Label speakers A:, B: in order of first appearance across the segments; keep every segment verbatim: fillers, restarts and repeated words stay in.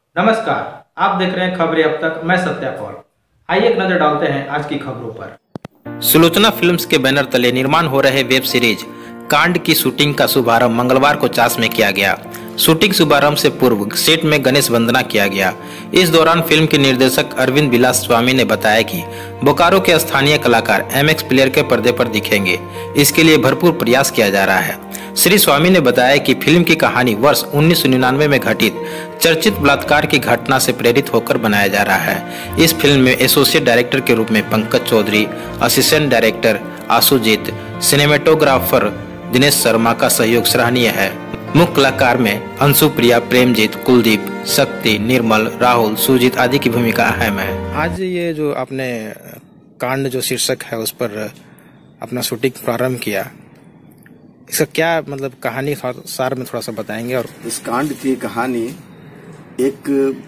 A: नमस्कार, आप देख रहे हैं खबरें अब तक। मैं सत्या पॉल। आइए एक नजर डालते हैं आज की खबरों पर। सुलोचना फिल्म्स के बैनर तले निर्माण हो रहे वेब सीरीज कांड की शूटिंग का शुभारंभ मंगलवार को चास में किया गया। शूटिंग शुभारंभ से पूर्व सेट में गणेश वंदना किया गया। इस दौरान फिल्म के निर्देशक अरविंद विलास स्वामी ने बताया कि बोकारो के स्थानीय कलाकार एमएक्स प्लेयर के पर्दे पर दिखेंगे। इसके लिए भरपूर प्रयास किया जा रहा है। श्री स्वामी ने बताया कि फिल्म की कहानी वर्ष उन्नीस सौ निन्यानवे में घटित चर्चित बलात्कार की घटना से प्रेरित होकर बनाया जा रहा है। इस फिल्म में एसोसिएट डायरेक्टर के रूप में Pankaj Chaudhary, assistant director Ashujeet, cinematographer Dinesh Sharma का सहयोग सराहनीय है। मुख्य कलाकार में अंशुप्रिया, प्रेमजीत, कुलदीप, शक्ति, निर्मल, राहुल, सुजीत आदि की भूमिका अहम है। आज ये जो आपने कांड जो शीर्षक है उस पर अपना शूटिंग प्रारंभ किया, इसका क्या मतलब कहानी सार में थोड़ा सा बताएंगे। और
B: इस कांड की कहानी एक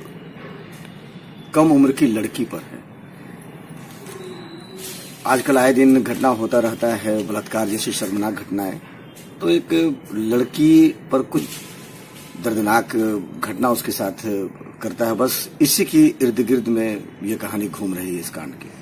B: कम उम्र की लड़की पर है। आजकल आए दिन घटना होता रहता है, बलात्कार जैसी शर्मनाक घटनाएं। तो एक लड़की पर कुछ दर्दनाक घटना उसके साथ करता है। बस इसी की इर्द गिर्द में ये कहानी घूम रही है इस कांड की।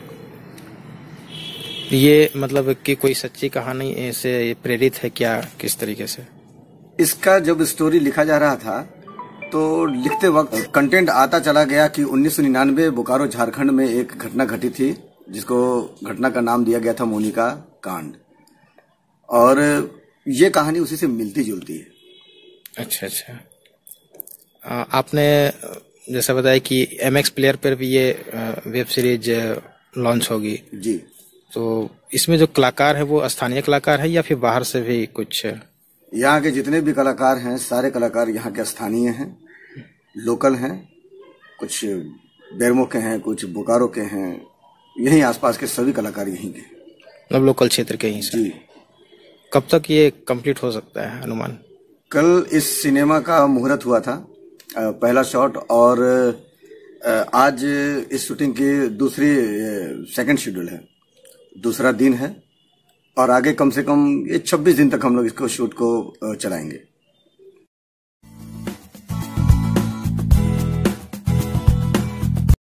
A: ये मतलब कि कोई सच्ची कहानी से प्रेरित है क्या, किस तरीके से?
B: इसका जब स्टोरी लिखा जा रहा था तो लिखते वक्त कंटेंट आता चला गया कि उन्नीस सौ निन्यानवे बोकारो झारखंड में एक घटना घटी थी, जिसको घटना का नाम दिया गया था मोनिका कांड, और ये कहानी उसी से मिलती जुलती है। अच्छा
A: अच्छा। आ, आपने जैसा बताया कि एमएक्स प्लेयर पर भी ये वेब सीरीज लॉन्च होगी
B: जी,
A: तो इसमें जो कलाकार है वो स्थानीय कलाकार है या फिर बाहर से भी कुछ?
B: यहाँ के जितने भी कलाकार हैं सारे कलाकार यहाँ के स्थानीय हैं, लोकल हैं। कुछ बेरमो के हैं, कुछ बोकारो के हैं, यहीं आसपास के सभी कलाकार यहीं के,
A: मतलब लोकल क्षेत्र के ही से। जी। कब तक ये कंप्लीट हो सकता है अनुमान?
B: कल इस सिनेमा का मुहूर्त हुआ था, पहला शॉट, और आज इस शूटिंग की दूसरी सेकंड शेड्यूल है, दूसरा दिन है, और आगे कम से कम ये छब्बीस दिन तक हम लोग इसको शूट को चलाएंगे।